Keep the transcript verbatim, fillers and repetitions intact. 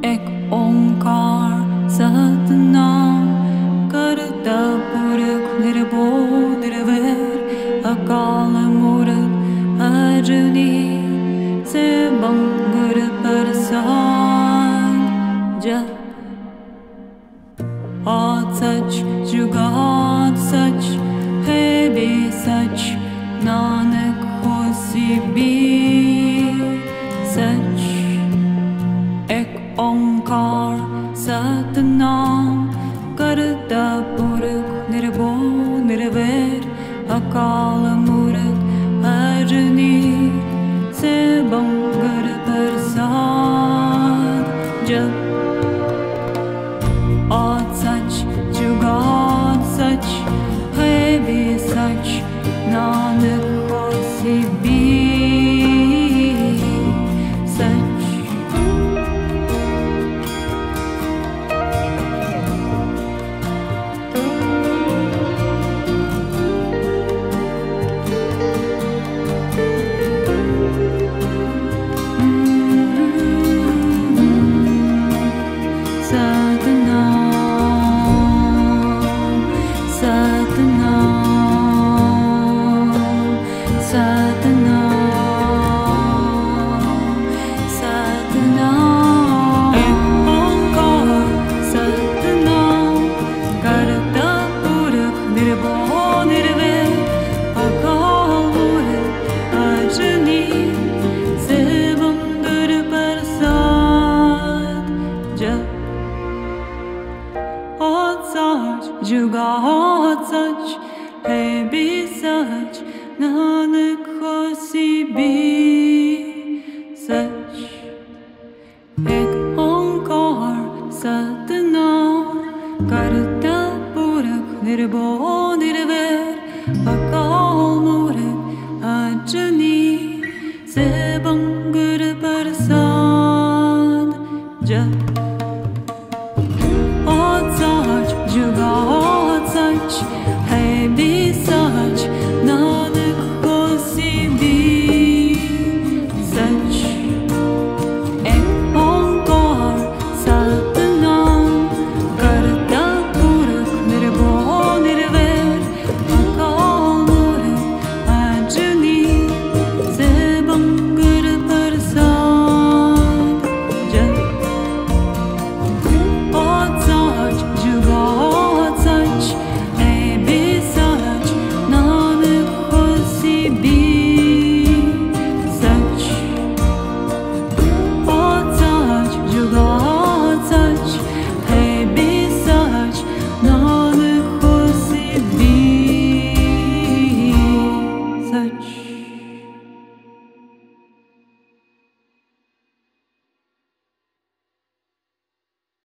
एक ओंकार सतनाम करता पुरख निर्भो निर्वैर अकाल मूरत अजनी सेवं गुरु प्रसाद जप आद सच जुगाद सच है भी सच नानक होसी भी सच एक ओंकार सतनाम करता पुरख निर्भो निर्वैर अकाल मूरत अजनी सेवं गुरु प्रसाद जप आद सच जुगाद सच है भी सच नानक होसी भी सच जुगाद सच है भी सच नानक होसी भी सच एक ओंकार सतनाम करता पुरख निर्भो निर्वैर अकाल मूरत अजनी सेवं